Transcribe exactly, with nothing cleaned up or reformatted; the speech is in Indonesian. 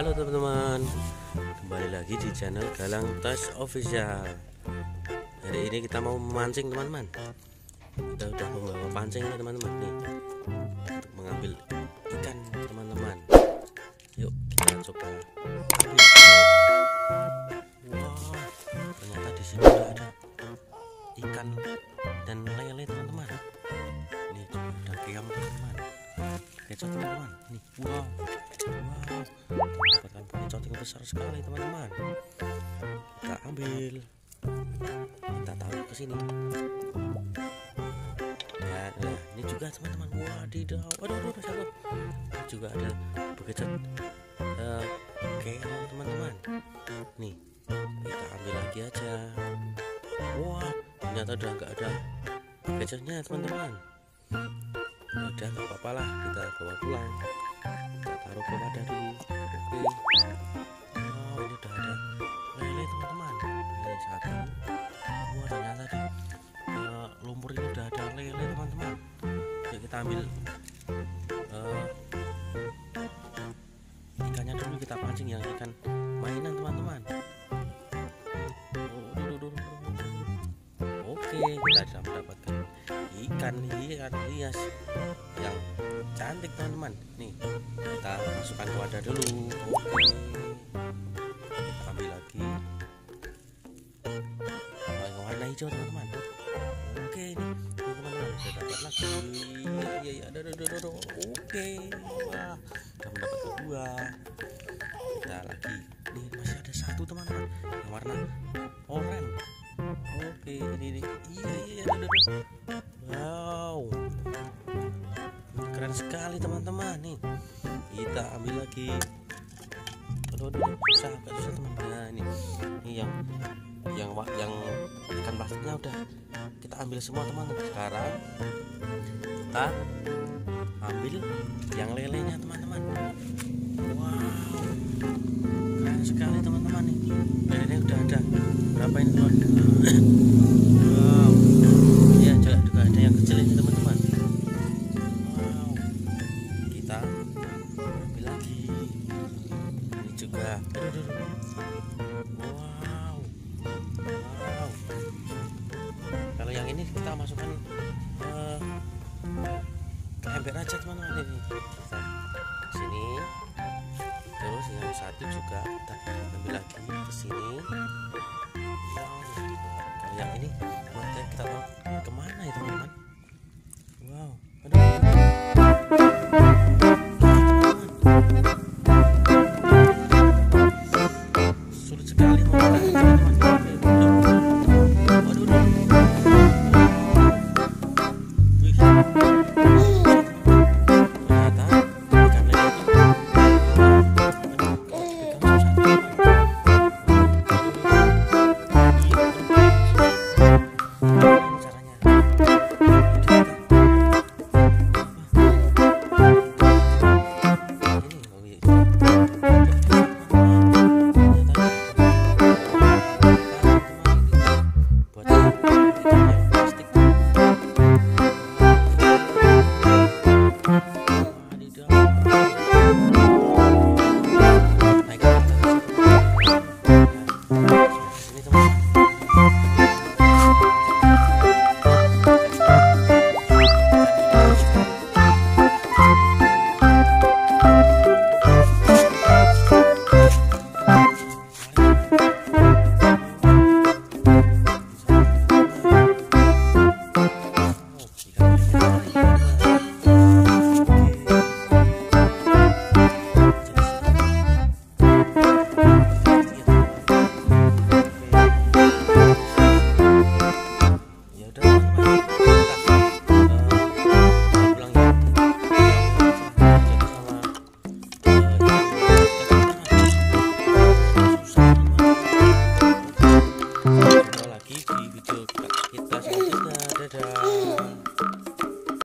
Halo teman-teman, kembali lagi di channel Galang Toys Official. Hari ini kita mau memancing teman-teman. Kita udah membawa pancing ini teman-teman nih, untuk mengambil ikan teman-teman. Yuk kita coba ambil. Wow, ternyata di sini udah ada ikan dan lele teman-teman. Ini juga ada keong teman-teman. Kecot teman-teman. Nih, wow, wow, mendapatkan kecot yang besar sekali teman-teman. Kita ambil, kita taruh ke sini. Dan nah, ini juga teman-teman. Wadidaw, aduh, aduh, aduh, satu. Ini juga ada bekecot uh, keong teman-teman. Nih, kita ambil lagi aja. Wah, ternyata udah nggak ada bekecotnya teman-teman. Ya udah, nggak apa-apa lah, kita bawa pulang, kita taruh ke wadah dulu. Oke. Oh, ini udah ada lele teman-teman. Ini satu. Wah, ternyata di uh, lumpur ini udah ada lele teman-teman. Yuk kita ambil uh, ikannya dulu, kita pancing yang ikan mainan teman-teman. Oh, duh, duh, duh, duh. Oke, kita sudah mendapatkan ikan ikan hias yang cantik teman-teman. Nih, kita masukkan ke wadah dulu. Oke, kita ambil lagi. Oh, yang warna hijau teman-teman. Oke, nih teman-teman, sudah dapat lagi. Iya, iya, ada, ada, ada, ada. Oke, wah, sudah mendapat dua. Kita lagi. Nih masih ada satu teman-teman, yang warna oranye. Oke, ini nih. Iya, iya, ada, ada. Wow, keren sekali teman-teman. Nih, kita ambil lagi. Aduh, aduh, susah, agak susah teman-teman. Nah, ini, ini yang yang yang ikan plastiknya udah kita ambil semua teman-teman. Sekarang kita ambil yang lelenya teman-teman. Wow, keren sekali teman-teman. Nih, lelenya udah ada berapa ini teman? Wow, ya juga ada yang kecil ini teman-teman. Wow, kita ambil lagi. Ini juga. Wow, wow. Kalau yang ini kita masukkan uh, ke ember aja teman-teman. Ini kita sini. Terus yang satu juga kita ambil lagi ke sini. Wow. Kalau yang ini kita tahu kemana ya teman-teman? Wow, aduh.